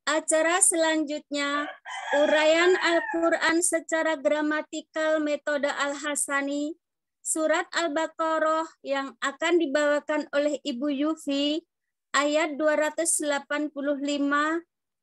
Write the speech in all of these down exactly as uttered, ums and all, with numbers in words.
Acara selanjutnya, uraian Al-Quran secara gramatikal metode Al-Hasani, surat Al-Baqarah yang akan dibawakan oleh Ibu Yufi, ayat dua ratus delapan puluh lima,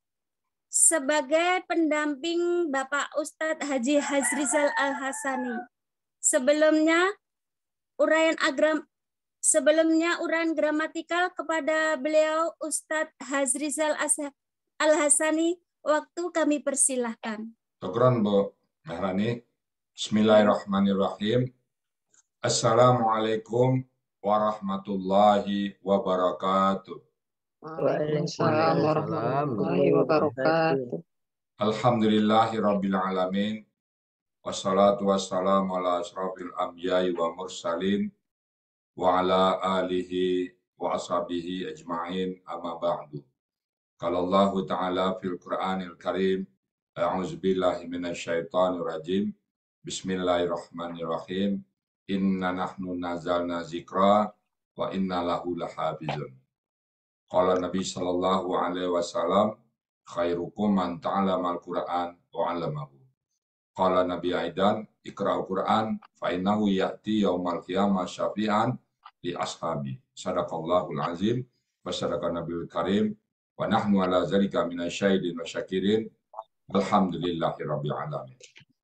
sebagai pendamping Bapak Ustadz Haji Hazrizal Al-Hasani. Sebelumnya, uraian agram sebelumnya uraian gramatikal kepada beliau Ustadz Hazrizal Al-Hasani, waktu kami persilahkan. Syukran Bu Mahrani. Bismillahirrahmanirrahim. Assalamualaikum warahmatullahi wabarakatuh. Waalaikumsalam warahmatullahi wabarakatuh. Alhamdulillahirabbil alamin. Wassalatu wassalamu ala asrafil anbiya'i wa mursalin wa ala alihi wa ashabihi ajma'in, amma ba'du. Qala Allah Ta'ala fil Qur'anil Karim, a'udzubillahi minasyaitonir rajim. Bismillahirrahmanirrahim. Inna nahnu nazalna zikra wa inna lahu lahafizun. Qala Nabi sallallahu alaihi wasallam, khairukum man ta'allama al-Qur'an wa 'allamahu. Qala Nabi aidan, iqra'ul Qur'an fa innahu ya'ti yaumal qiyamah syafi'an li ashabi. Shadaqallahul azim wa sadaqa nabiyul karim wa nahnu ala zalika minasyahidin wa syakirin. Alhamdulillahirabbil alamin.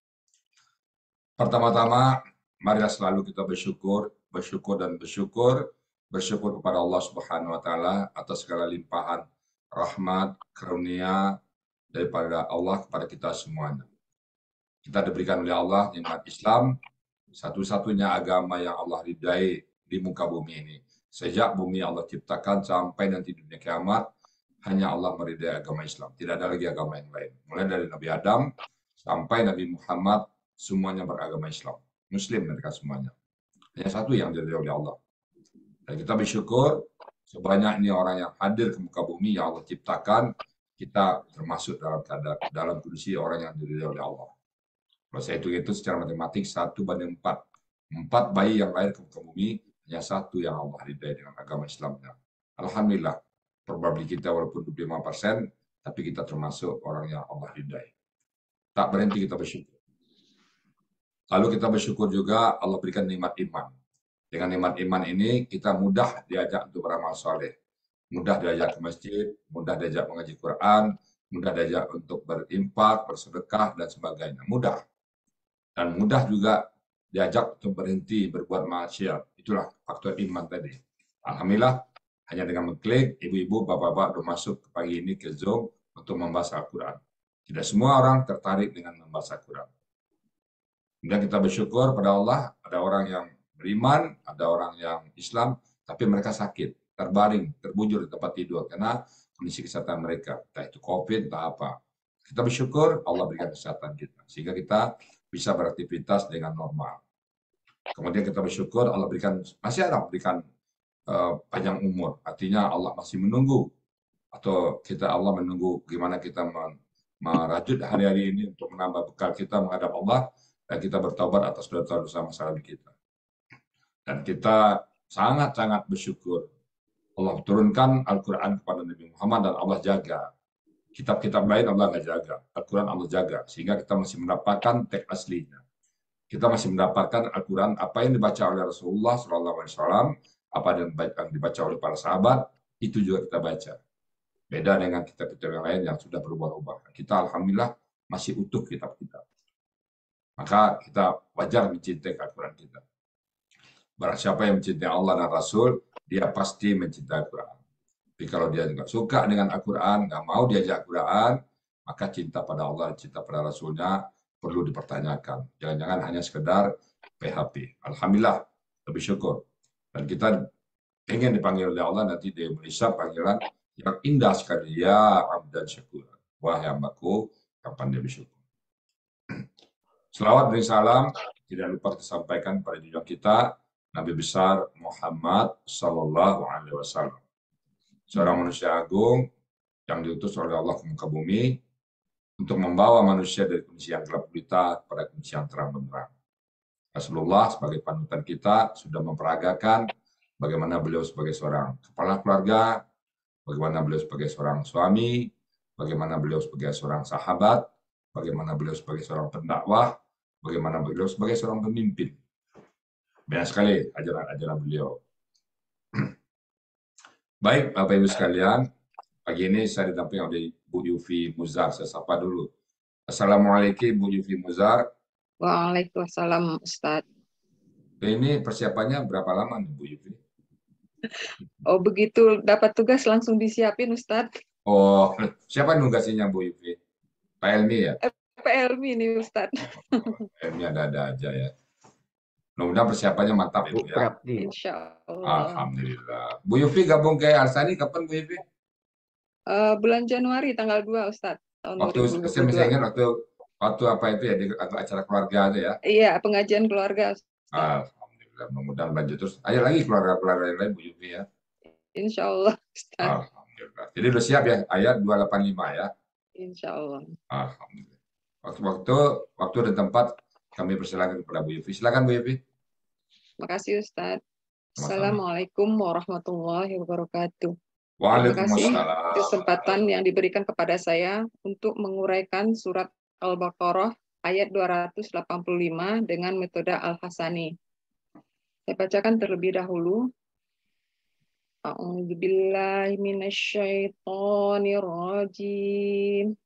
Pertama-tama, marilah selalu kita bersyukur, bersyukur dan bersyukur, bersyukur kepada Allah Subhanahu wa taala atas segala limpahan rahmat, karunia daripada Allah kepada kita semuanya. Kita diberikan oleh Allah nikmat Islam, satu-satunya agama yang Allah ridai di muka bumi ini. Sejak bumi Allah ciptakan sampai nanti dunia kiamat, hanya Allah meridai agama Islam. Tidak ada lagi agama yang lain. Mulai dari Nabi Adam sampai Nabi Muhammad, semuanya beragama Islam. Muslim mereka semuanya. Hanya satu yang diridai oleh Allah. Dan kita bersyukur sebanyak ini orang yang hadir ke muka bumi yang Allah ciptakan, kita termasuk dalam keadaan dalam kondisi orang yang diridai oleh Allah. Kalau saya hitung itu secara matematik satu banding empat. Empat bayi yang lahir ke muka bumi, hanya satu yang Allah ridai dengan agama Islamnya. Alhamdulillah, probabilitas kita walaupun dua puluh lima persen, tapi kita termasuk orang yang Allah ridai. Tak berhenti kita bersyukur. Lalu kita bersyukur juga Allah berikan nikmat iman. Dengan nikmat iman ini kita mudah diajak untuk beramal soleh. Mudah diajak ke masjid, mudah diajak mengaji Quran, mudah diajak untuk berimpak, bersedekah, dan sebagainya. Mudah. Dan mudah juga diajak untuk berhenti berbuat maksiat. Itulah faktor iman tadi. Alhamdulillah, hanya dengan mengklik, ibu-ibu, bapak-bapak sudah masuk ke pagi ini ke Zoom untuk membahas Al-Quran. Tidak semua orang tertarik dengan membahas Al-Quran. Kemudian kita bersyukur pada Allah, ada orang yang beriman, ada orang yang Islam, tapi mereka sakit, terbaring, terbujur di tempat tidur karena kondisi kesehatan mereka, entah itu COVID, entah apa. Kita bersyukur Allah berikan kesehatan kita, sehingga kita bisa beraktivitas dengan normal. Kemudian kita bersyukur Allah berikan, masih ada berikan uh, panjang umur, artinya Allah masih menunggu, atau kita Allah menunggu bagaimana kita merajut hari-hari ini untuk menambah bekal kita menghadap Allah, dan kita bertobat atas dosa-dosa masa lalu kita. Dan kita sangat-sangat bersyukur Allah turunkan Al-Quran kepada Nabi Muhammad dan Allah jaga. Kitab-kitab lain Allah nggak jaga, Al-Quran Allah jaga, sehingga kita masih mendapatkan teks aslinya. Kita masih mendapatkan Al-Quran, apa yang dibaca oleh Rasulullah shallallahu alaihi wasallam, apa yang dibaca oleh para sahabat, itu juga kita baca. Beda dengan kitab-kitab yang lain yang sudah berubah-ubah. Kita Alhamdulillah masih utuh kitab-kitab. Maka kita wajar mencintai Al-Quran kita. Barang siapa yang mencintai Allah dan Rasul, dia pasti mencintai Al-Quran. Tapi kalau dia nggak suka dengan Al-Quran, nggak mau diajak Al-Quran, maka cinta pada Allah dan cinta pada Rasulnya perlu dipertanyakan. Jangan-jangan hanya sekedar P H P. Alhamdulillah, lebih syukur. Dan kita ingin dipanggil oleh Allah nanti di Indonesia panggilan yang indah sekali. Ya abdan syakur. Wahai hambaku, yang pandai bersyukur. Selawat dan salam tidak lupa disampaikan pada junjungan kita Nabi besar Muhammad Sallallahu Alaihi Wasallam, seorang manusia agung yang diutus oleh Allah ke muka bumi untuk membawa manusia dari kondisi yang gelap gulita pada kondisi yang terang benderang. Rasulullah sebagai panutan kita sudah memperagakan bagaimana beliau sebagai seorang kepala keluarga, bagaimana beliau sebagai seorang suami, bagaimana beliau sebagai seorang sahabat, bagaimana beliau sebagai seorang pendakwah, bagaimana beliau sebagai seorang pemimpin. Banyak sekali ajaran-ajaran beliau. Baik, Bapak Ibu sekalian, pagi ini saya didampingi oleh Bu Yufi Muzar. Saya sapa dulu. Assalamualaikum Bu Yufi Muzar. Waalaikumsalam Ustadz. Ini persiapannya berapa lama nih Bu Yufi? Oh begitu dapat tugas langsung disiapin Ustadz. Oh, siapa nugasinya Bu Yufi? Pak Elmi ya? Pak Elmi nih Ustadz. Oh, Elmi ada-ada aja ya. Mudah-mudahan persiapannya mantap Ibu ya. Insya Allah. Alhamdulillah. Bu Yufi gabung ke Alsani kapan Bu Yufi? Uh, bulan Januari tanggal dua Ustadz. Tahun waktu dua ribu dua puluh dua. saya masih ingat waktu waktu apa itu ya, di waktu acara keluarga itu ya? Iya, pengajian keluarga Ustadz. Alhamdulillah, mudah-mudahan lanjut terus. Ayo lagi keluarga-keluarga yang lain Bu Yufi ya. Insya Allah Ustadz. Alhamdulillah. Jadi udah siap ya ayat dua ratus delapan puluh lima ya? Insya Allah. Alhamdulillah. Waktu-waktu waktu dan tempat kami persilakan kepada Bu Yufi. Silakan Bu Yufi. Makasih Ustadz. Assalamualaikum warahmatullahi wabarakatuh. Waalaikumsalam. Terima kasih kesempatan yang diberikan kepada saya untuk menguraikan surat Al-Baqarah ayat dua ratus delapan puluh lima dengan metode Al-Hasani. Saya bacakan terlebih dahulu. A'udzubillahi minasyaitonirrajim.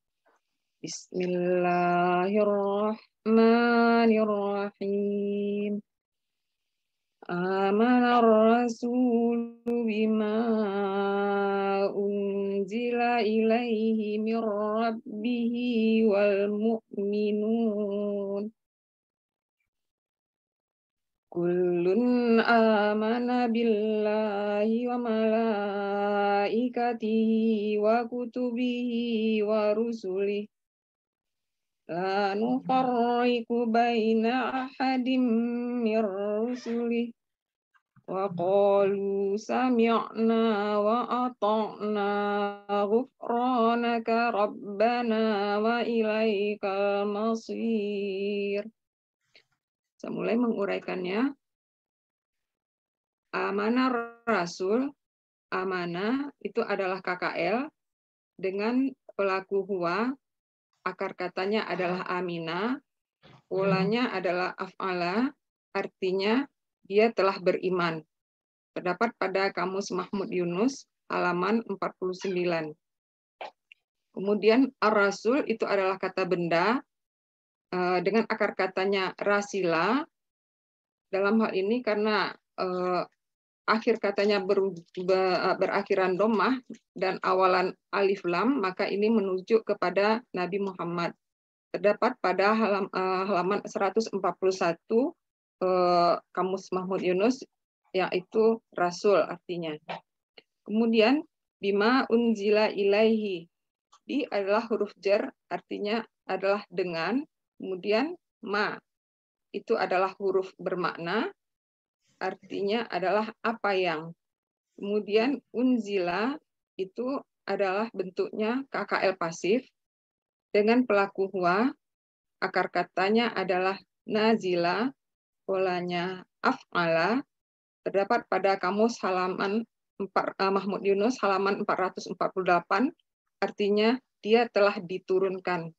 Bismillahirrahmanirrahim. Amanar rasulu bima unzila ilaihi mir rabbihi wal mu'minun. Kullun amana billahi wa malaikatihi wa kutubihi wa rusulihi. La nufarriqu baina ahadim mir rusulihi. Wa qalu sami'na wa ata'na ghufranaka rabbana wa ilaikal masir. Saya mulai menguraikannya. Amanah Rasul, amanah itu adalah K K L dengan pelaku huwa, akar katanya adalah amina, polanya adalah af'ala, artinya dia telah beriman. Terdapat pada Kamus Mahmud Yunus halaman empat puluh sembilan. Kemudian ar-rasul itu adalah kata benda dengan akar katanya rasila. Dalam hal ini karena eh, akhir katanya ber, ber, berakhiran dhammah dan awalan alif lam, maka ini menuju kepada Nabi Muhammad. Terdapat pada halam, eh, halaman seratus empat puluh satu eh, Kamus Mahmud Yunus, yaitu rasul artinya. Kemudian bima unzila ilaihi, di adalah huruf jar, artinya adalah dengan. Kemudian ma itu adalah huruf bermakna, artinya adalah apa yang. Kemudian unzila itu adalah bentuknya K K L pasif dengan pelaku huwa, akar katanya adalah nazila, polanya af'ala. Terdapat pada Kamus halaman empat, uh, Mahmud Yunus halaman empat ratus empat puluh delapan, artinya dia telah diturunkan.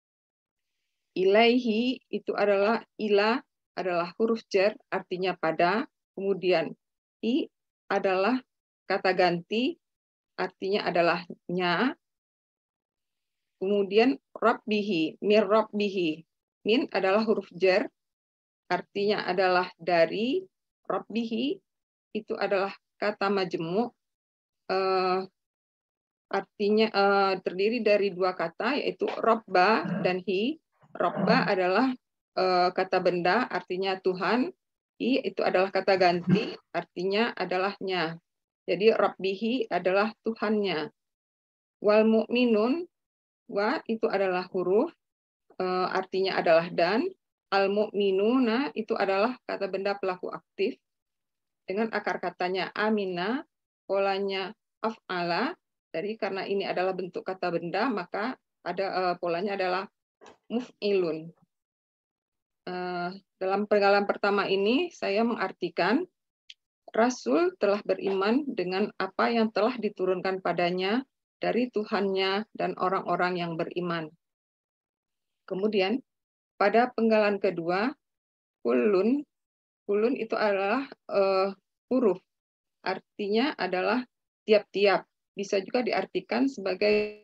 Ilaihi itu adalah ila, adalah huruf jar, artinya pada. Kemudian i adalah kata ganti, artinya adalah nya. Kemudian rabbihi, mir rabbihi, min adalah huruf jar, artinya adalah dari. Rabbihi itu adalah kata majmu', uh, artinya uh, terdiri dari dua kata, yaitu robba dan hi. Robba adalah uh, kata benda, artinya Tuhan. Hi itu adalah kata ganti, artinya adalahnya. Jadi rabbihi adalah Tuhannya. Wal mu'minun, wa itu adalah huruf, uh, artinya adalah dan. Al mu'minuna itu adalah kata benda pelaku aktif dengan akar katanya amina, polanya af'ala. Jadi karena ini adalah bentuk kata benda, maka ada uh, polanya adalah muf'ilun. Uh, dalam penggalan pertama ini saya mengartikan Rasul telah beriman dengan apa yang telah diturunkan padanya dari Tuhannya dan orang-orang yang beriman. Kemudian pada penggalan kedua, kulun, kulun itu adalah uh, huruf, artinya adalah tiap-tiap, bisa juga diartikan sebagai.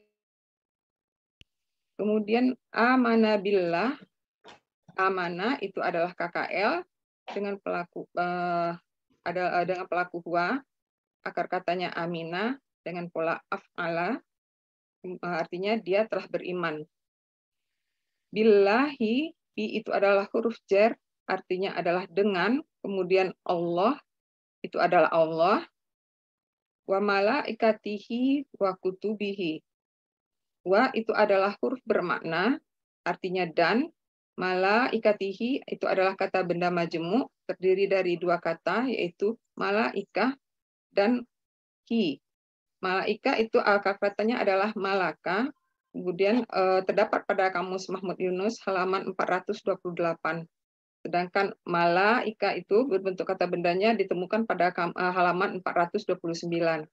Kemudian amana billah, amana itu adalah K K L dengan pelaku uh, ada dengan pelaku huwa, akar katanya amina dengan pola af'ala, artinya dia telah beriman. Billahi, bi itu adalah huruf jar, artinya adalah dengan, kemudian Allah itu adalah Allah, wa malaikatihi wa kutubihi. Wa itu adalah huruf bermakna, artinya dan. Malaikatihi itu adalah kata benda majemuk, terdiri dari dua kata, yaitu malaikah dan hi. Malaika itu akar katanya adalah malaka, kemudian eh, terdapat pada Kamus Mahmud Yunus halaman empat ratus dua puluh delapan. Sedangkan malaika itu berbentuk kata bendanya ditemukan pada halaman empat ratus dua puluh sembilan.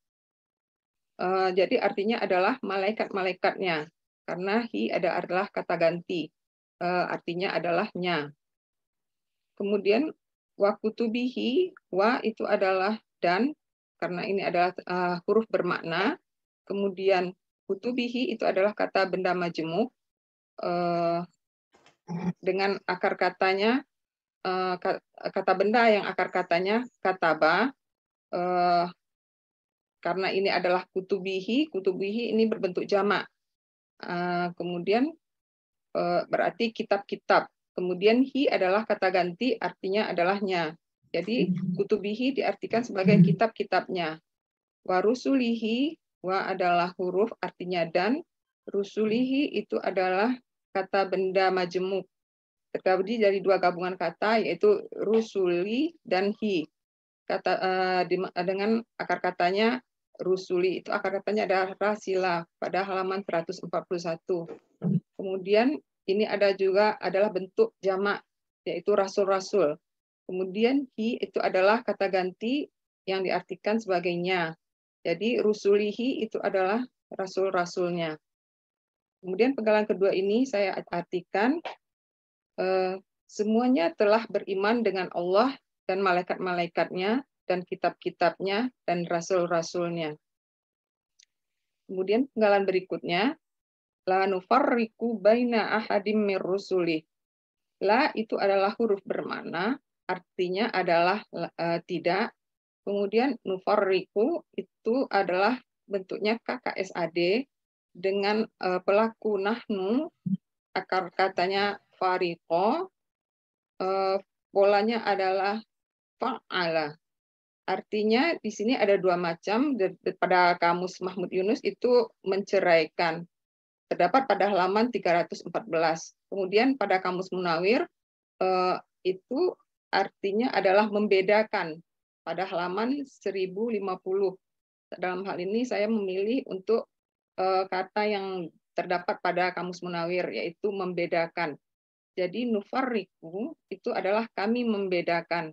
Uh, jadi artinya adalah malaikat-malaikatnya, karena hi ada adalah kata ganti, uh, artinya adalah nya. Kemudian wa kutubihi, wa itu adalah dan, karena ini adalah uh, huruf bermakna. Kemudian kutubihi itu adalah kata benda majemuk uh, dengan akar katanya uh, kata benda yang akar katanya kataba. Uh, karena ini adalah kutubihi, kutubihi ini berbentuk jamak. Uh, kemudian uh, berarti kitab-kitab. Kemudian hi adalah kata ganti, artinya adalah nya. Jadi kutubihi diartikan sebagai kitab-kitabnya. Wa rusulihi, wa adalah huruf artinya dan. Rusulihi itu adalah kata benda majemuk. Terdiri dari dua gabungan kata, yaitu rusuli dan hi. Kata uh, dengan akar katanya rusuli, itu akar katanya adalah rasila pada halaman seratus empat puluh satu. Kemudian ini ada juga adalah bentuk jamak, yaitu rasul-rasul. Kemudian hi itu adalah kata ganti yang diartikan sebagainya. Jadi rusulihi itu adalah rasul-rasulnya. Kemudian penggalan kedua ini saya artikan eh, semuanya telah beriman dengan Allah dan malaikat-malaikatnya, dan kitab-kitabnya, dan rasul-rasulnya. Kemudian penggalan berikutnya, la nufarriqu baina ahadim mir rusuli. La itu adalah huruf bermakna, artinya adalah uh, tidak. Kemudian nufarriqu itu adalah bentuknya K K S A D dengan uh, pelaku nahnu, akar katanya fariqo, uh, polanya adalah fa'ala. Artinya di sini ada dua macam, pada Kamus Mahmud Yunus itu menceraikan. Terdapat pada halaman tiga ratus empat belas. Kemudian pada Kamus Munawir itu artinya adalah membedakan pada halaman seribu lima puluh. Dalam hal ini saya memilih untuk kata yang terdapat pada Kamus Munawir, yaitu membedakan. Jadi nufarriqu itu adalah kami membedakan.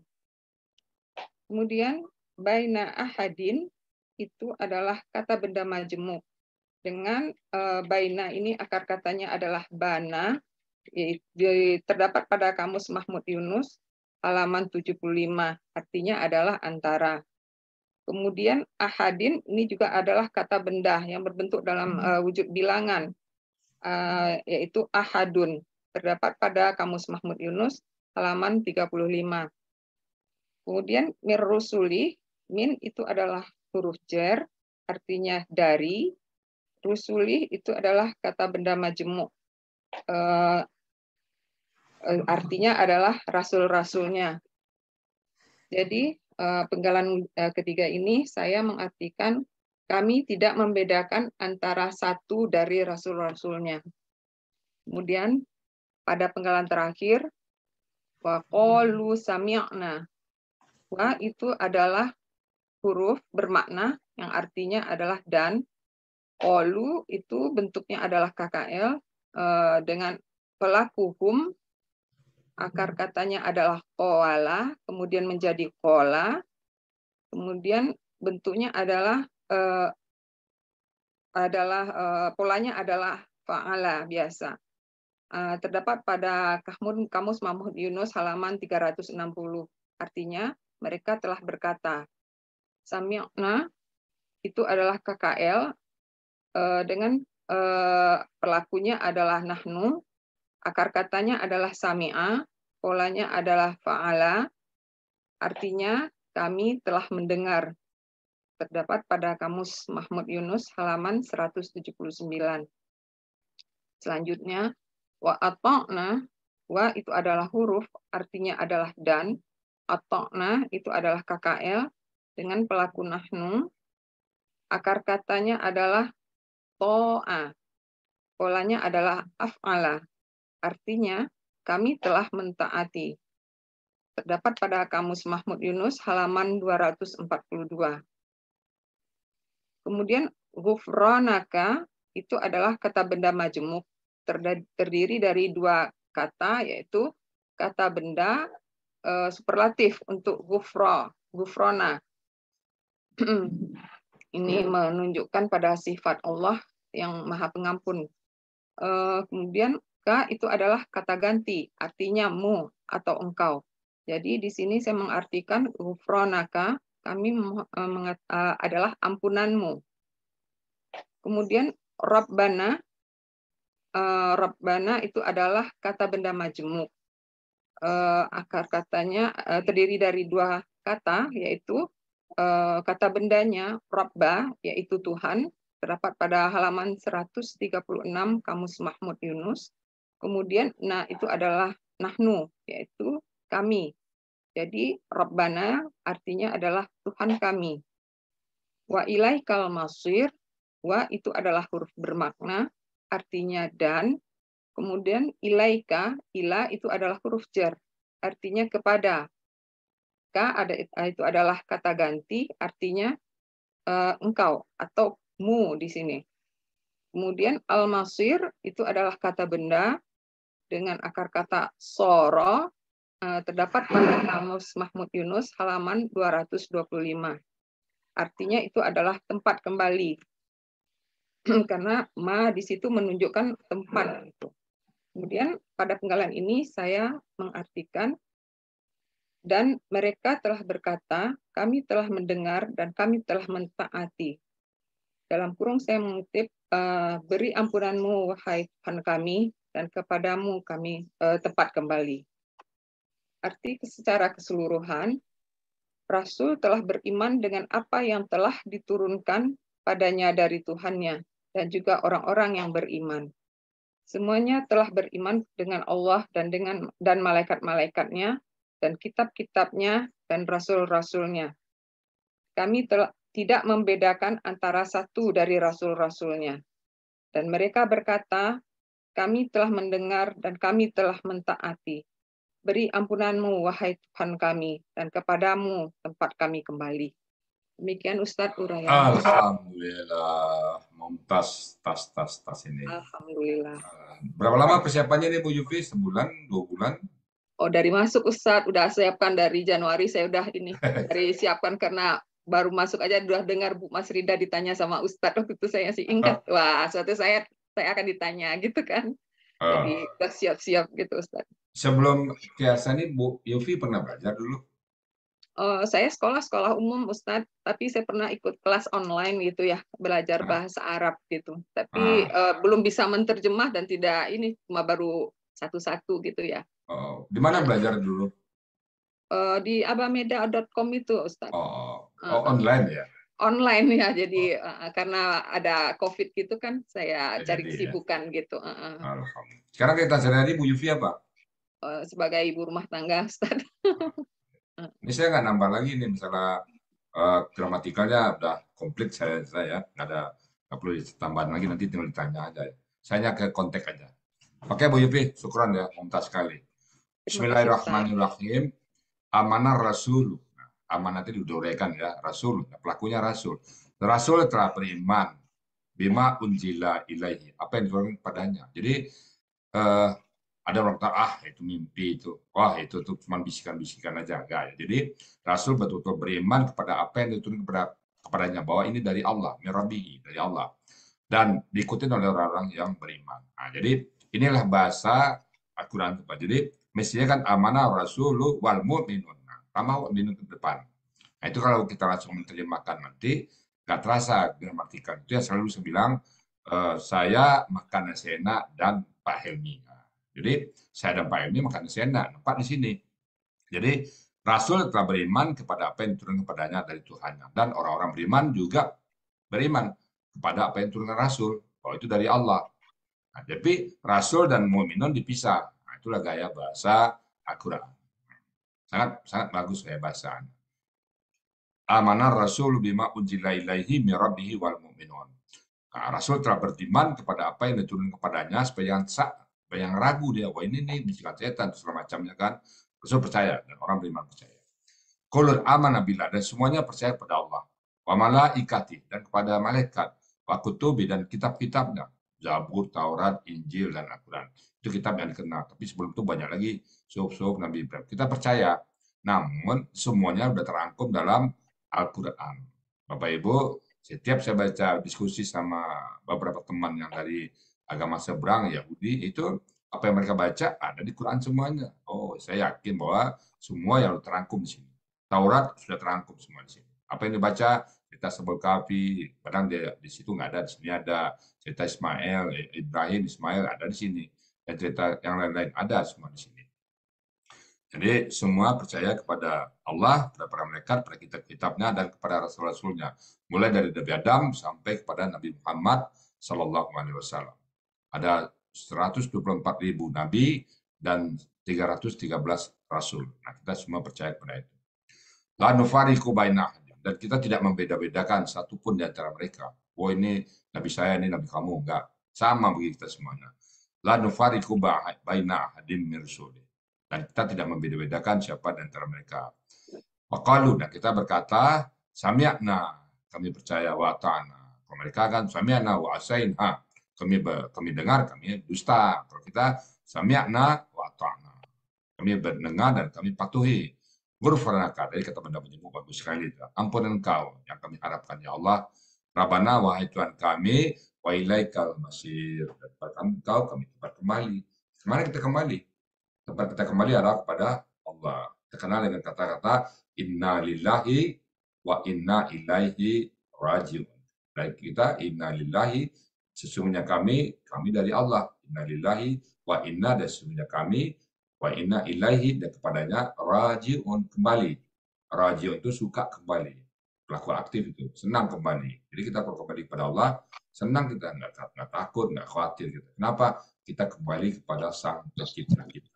Kemudian baina ahadin itu adalah kata benda majemuk. Dengan uh, baina ini akar katanya adalah bana, yaitu terdapat pada Kamus Mahmud Yunus halaman tujuh puluh lima, artinya adalah antara. Kemudian ahadin ini juga adalah kata benda yang berbentuk dalam uh, wujud bilangan, uh, yaitu ahadun, terdapat pada Kamus Mahmud Yunus halaman tiga puluh lima. Kemudian mir rusuli, min itu adalah huruf jar, artinya dari. Rusuli itu adalah kata benda majemuk, uh, artinya adalah rasul-rasulnya. Jadi uh, penggalan uh, ketiga ini saya mengartikan kami tidak membedakan antara satu dari rasul-rasulnya. Kemudian pada penggalan terakhir, wa qalu sami'na. Wa itu adalah huruf bermakna yang artinya adalah dan. Qalu itu bentuknya adalah K K L uh, dengan pelaku hum, akar katanya adalah qala, kemudian menjadi qola, kemudian bentuknya adalah uh, adalah uh, polanya adalah fa'ala biasa. Uh, terdapat pada Kamus, Kamus Mahmud Yunus halaman tiga ratus enam puluh. Artinya mereka telah berkata. Sami'na itu adalah K K L uh, dengan uh, pelakunya adalah nahnu, akar katanya adalah sami'a, polanya adalah fa'ala, artinya kami telah mendengar. Terdapat pada Kamus Mahmud Yunus halaman seratus tujuh puluh sembilan. Selanjutnya, wa ata'na, wa itu adalah huruf, artinya adalah dan, ata'na itu adalah K K L, dengan pelaku nahnu, akar katanya adalah to'a, polanya adalah af'ala, artinya kami telah mentaati. Terdapat pada Kamus Mahmud Yunus halaman dua ratus empat puluh dua. Kemudian ghufranaka itu adalah kata benda majemuk, terdiri dari dua kata, yaitu kata benda uh, superlatif untuk ghufra, ghufrana. Ini menunjukkan pada sifat Allah yang Maha Pengampun. Uh, kemudian ka itu adalah kata ganti, artinya mu atau engkau. Jadi di sini saya mengartikan ghufranaka, kami uh, uh, adalah ampunanmu. Kemudian Rabbana, uh, Rabbana itu adalah kata benda majemuk. Uh, akar katanya uh, terdiri dari dua kata, yaitu uh, kata bendanya Rabba, yaitu Tuhan, terdapat pada halaman seratus tiga puluh enam Kamus Mahmud Yunus. Kemudian na itu adalah nahnu, yaitu kami. Jadi Rabbana artinya adalah Tuhan kami. Wa ilaikal masir, wa itu adalah huruf bermakna, artinya dan. Kemudian ilaika, ila itu adalah huruf jar, artinya kepada. Ka ada itu adalah kata ganti, artinya uh, engkau atau mu di sini. Kemudian al-masir itu adalah kata benda dengan akar kata soro, uh, terdapat pada Kamus Mahmud Yunus halaman dua ratus dua puluh lima. Artinya itu adalah tempat kembali. Karena ma di situ menunjukkan tempat. Kemudian pada penggalan ini saya mengartikan, dan mereka telah berkata, kami telah mendengar dan kami telah mentaati. Dalam kurung saya mengutip, uh, beri ampunanmu wahai Tuhan kami, dan kepadamu kami uh, tempat kembali. Arti secara keseluruhan, Rasul telah beriman dengan apa yang telah diturunkan padanya dari Tuhannya, dan juga orang-orang yang beriman. Semuanya telah beriman dengan Allah dan dengan dan malaikat-malaikatnya, dan kitab-kitabnya dan rasul-rasulnya. Kami telah tidak membedakan antara satu dari rasul-rasulnya. Dan mereka berkata, kami telah mendengar dan kami telah mentaati. Beri ampunanmu, wahai Tuhan kami, dan kepadamu tempat kami kembali. Demikian Ustadz uraian. Alhamdulillah, mumtaz, tas, tas, tas ini. Alhamdulillah. Berapa lama persiapannya nih Bu Yufi? Sebulan, dua bulan? Oh, dari masuk Ustadz, udah siapkan dari Januari, saya udah ini, dari siapkan karena baru masuk aja udah dengar Bu Mas Rida ditanya sama Ustadz, waktu itu saya sih ingat, wah suatu saya saya akan ditanya gitu kan. Jadi udah siap-siap gitu Ustadz. Sebelum Kiasa ini Bu Yufi pernah belajar dulu? Uh, saya sekolah-sekolah umum Ustadz, tapi saya pernah ikut kelas online gitu ya, belajar bahasa Arab gitu. Tapi ah. uh, belum bisa menterjemah dan tidak ini, cuma baru satu-satu gitu ya. Oh, di mana belajar dulu? Uh, di abameda dot com itu Ustadz. Oh, oh online ya? Online ya, jadi oh. uh, karena ada COVID gitu kan, saya ya, cari kesibukan ya. Gitu. Uh, uh. Alhamdulillah. Sekarang kita sehari-hari Bu Yufi apa? Uh, sebagai ibu rumah tangga Ustadz. Ini saya nggak nambah lagi nih, misalnya uh, gramatikalnya udah komplit saya, saya nggak ada nggak perlu ditambahin lagi, nanti tinggal ditanya aja. Saya hanya ke konteks aja. Oke Bu Yufi, syukran ya, mumtaz sekali. Bismillahirrahmanirrahim. Amanah Rasul. Nah, amanah itu diuraikan ya, Rasul, pelakunya Rasul. Rasul telah beriman bima unzila ilaihi, apa yang diturunkan padanya. Jadi uh, ada orang kata, ah itu mimpi itu, wah itu tuh cuma bisikan-bisikan aja, enggak ya. Jadi Rasul betul-betul beriman kepada apa yang diturunkan kepada kepadanya, bahwa ini dari Allah, mirabihi, dari Allah. dan diikuti oleh orang-orang yang beriman. Nah, jadi inilah bahasa Al-Quran. Jadi mestinya kan amanah rasulu wal mu'minun. Nah, tambah minun ke depan. Nah, itu kalau kita langsung menerjemahkan nanti nggak terasa gramatikal. Itu yang selalu saya bilang, e, saya makan nasi enak dan Pak Helmi. Nah, jadi saya dan Pak Helmi makan nasi enak, nampak di sini. Jadi Rasul telah beriman kepada apa yang diturunkan kepadanya dari Tuhannya, dan orang-orang beriman juga beriman kepada apa yang diturunkan Rasul, bahwa itu dari Allah. Nah, jadi Rasul dan Mu'minun dipisah. Nah, itulah gaya bahasa Al-Quran. Sangat sangat bagus gaya bahasanya. Amanar Rasul bima unzila ilaihi min rabbihi wal mu'minun. Nah, Rasul telah beriman kepada apa yang diturunkan kepadanya, supaya yang yang ragu dia, wah ini nih bisikan setan segala macamnya kan. Rasul percaya dan orang beriman percaya. Qulul amana billah, dan semuanya percaya kepada Allah. Wa malaikati, dan kepada malaikat. Wa kutubi, dan kitab-kitabnya. Zabur, Taurat, Injil, dan Al-Quran. Itu kitab yang dikenal. Tapi sebelum itu banyak lagi suhuf-suhuf Nabi Ibrahim. Kita percaya. Namun semuanya sudah terangkum dalam Al-Quran. Bapak Ibu, setiap saya baca diskusi sama beberapa teman yang dari agama seberang Yahudi, itu apa yang mereka baca ada di Quran semuanya. Oh, saya yakin bahwa semua yang terangkum di sini. Taurat sudah terangkum semua di sini. Apa yang dibaca, cerita Sabul Kahfi, kadang di, di situ nggak ada, di sini ada. Cerita Ismail, Ibrahim, Ismail ada di sini. Dan cerita yang lain-lain ada semua di sini. Jadi semua percaya kepada Allah, kepada para malaikat, kepada kitab-kitabnya, dan kepada rasul-rasulnya. Mulai dari Nabi Adam sampai kepada Nabi Muhammad Sallallahu Alaihi Wasallam. Ada seratus dua puluh empat ribu nabi dan tiga ratus tiga belas rasul. Nah, kita semua percaya kepada itu. La nufariqu baina ahadin, dan kita tidak membeda-bedakan satupun di antara mereka. Oh, ini nabi saya, ini nabi kamu, enggak. Sama bagi kita semuanya. La nufariqu baina ahadin min rusuli. Dan kita tidak membeda-bedakan siapa di antara mereka. Waqalu, dan kita berkata, sami'na, kami percaya, wa ta'ana. Kalau mereka kan sami'na wa asainha. Kami kami dengar, kami dusta. Kalau kita sami'na wa ta'na. Kami mendengar dan kami patuhi. Ghufranaka, dari kata benda menyebut bagus sekali. Ampunan engkau yang kami harapkan, ya Allah. Rabbana, wahai Tuhan kami, wa ilaikal masir. Dan kepada engkau kami tempat kembali. Kemana kita kembali? Tempat kita kembali adalah kepada Allah. Kita kenal dengan kata-kata inna lillahi wa inna ilaihi raji'un. Dan kita inna lillahi, sesungguhnya kami, kami dari Allah. Inna lillahi wa inna, dan sesungguhnya kami, wa inna ilaihi, dan kepadanya raji'un, kembali. Raji'un itu suka kembali. Pelaku aktif itu, senang kembali. Jadi kita kalau kembali kepada Allah, senang kita, nggak, nggak takut, nggak khawatir. Gitu. Kenapa? Kita kembali kepada Sang Pencipta kita.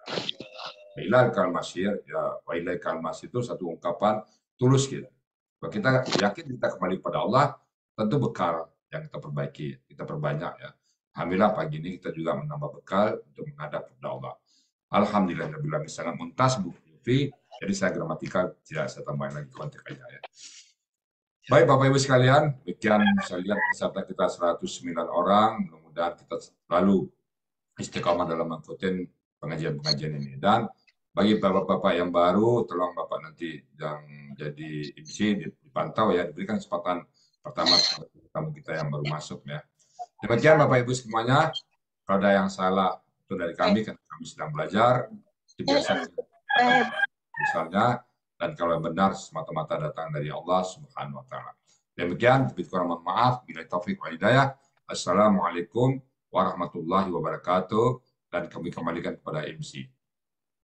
Ilal kalmasir, ya, wa ilal kalmasir itu satu ungkapan tulus kita. Kalau kita yakin kita kembali kepada Allah, tentu bekal yang kita perbaiki, kita perbanyak ya. Alhamdulillah pagi ini kita juga menambah bekal untuk menghadap kepada Allah. Alhamdulillah, sangat muntas Bu Yufi. Jadi saya gramatikal tidak saya tambahin lagi konteks aja ya. Baik Bapak Ibu sekalian, demikian saya lihat peserta kita seratus sembilan orang. Mudah-mudahan kita selalu istiqamah dalam mengikuti pengajian-pengajian ini. Dan bagi bapak-bapak yang baru, tolong bapak nanti yang jadi M C dipantau ya, diberikan kesempatan pertama tamu kita yang baru masuk ya. Demikian Bapak Ibu semuanya. Kalau ada yang salah itu dari kami, karena kami sedang belajar. Biasa misalnya, dan kalau benar semata-mata datang dari Allah Subhanahu Wa Taala. Demikian, mohon maaf bila taufik wal hidayah. Assalamualaikum warahmatullahi wabarakatuh, dan kami kembalikan kepada M C.